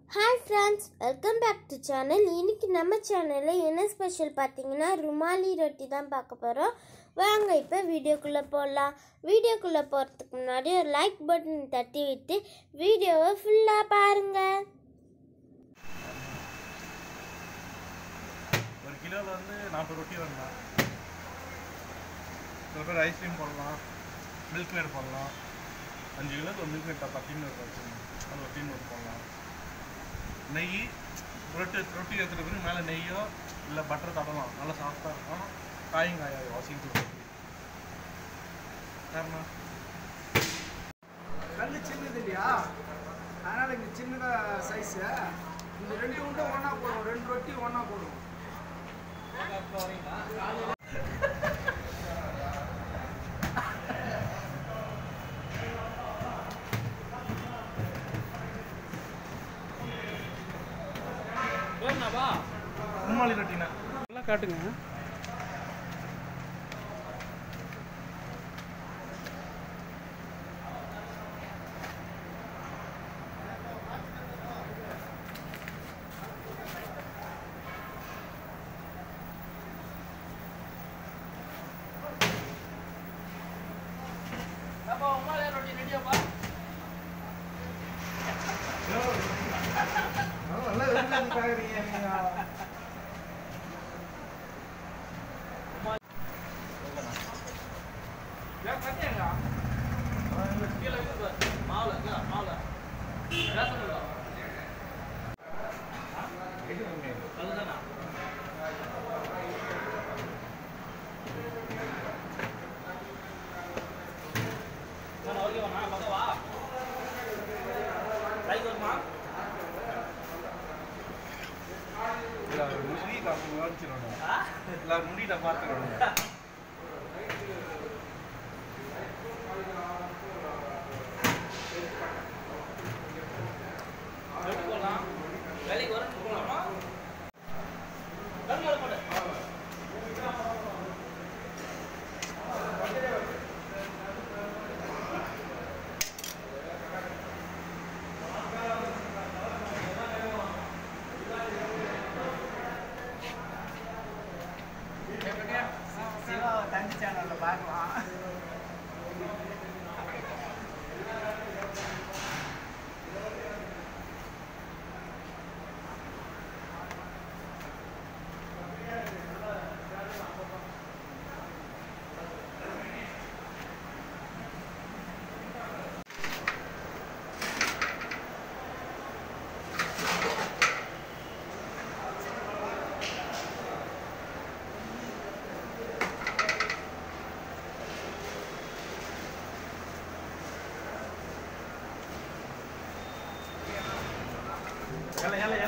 Hi friends, welcome back to channel. இன்னைக்கு நம்ம சேனல்ல என்ன ஸ்பெஷல் பாத்தீங்கன்னா ருமாலி ரொட்டி தான் பார்க்க போறோம். வாங்க இப்ப வீடியோக்குள்ள போலாம். வீடியோக்குள்ள போறதுக்கு முன்னாடி ஒரு லைக் பட்டன் தட்டி விட்டு வீடியோவை ஃபுல்லா பாருங்க. ஒரு கிலோல வந்து 40 ரொட்டி வரலாம். ஒரு ஐஸ்கிரீம் போடலாம், மில்க் மேட் போடலாம். 5 கிலோக்கு ஒரு மில்க் மேட் டீன் வச்சுக்கணும். அது ஒரு டீன் போடலாம். நெய் ரொட்டி எடுத்துகிட்டு போய் மேலே நெய்யோ இல்லை பட்டர் தடலாம். நல்லா சாஃப்டாக இருக்கும். காயும் காயாது வாஷிங் காரணம் கல் சின்னது இல்லையா, அதனால் இங்கே சின்னதாக சைஸு. இந்த 2 உண்டை ஒன்றா போடுவோம், 2 ரொட்டி ஒன்றா போடுவோம். ருமாலி ரொட்டினா நல்லா காட்டுங்க. ரொட்டி ரெடியாப்பா? நல்லா பார்க்குறீங்க நீங்கள். முடிட்ட பார்த்துக்கணும். தந்தி சேனலில் பார்க்கலாம். Yalla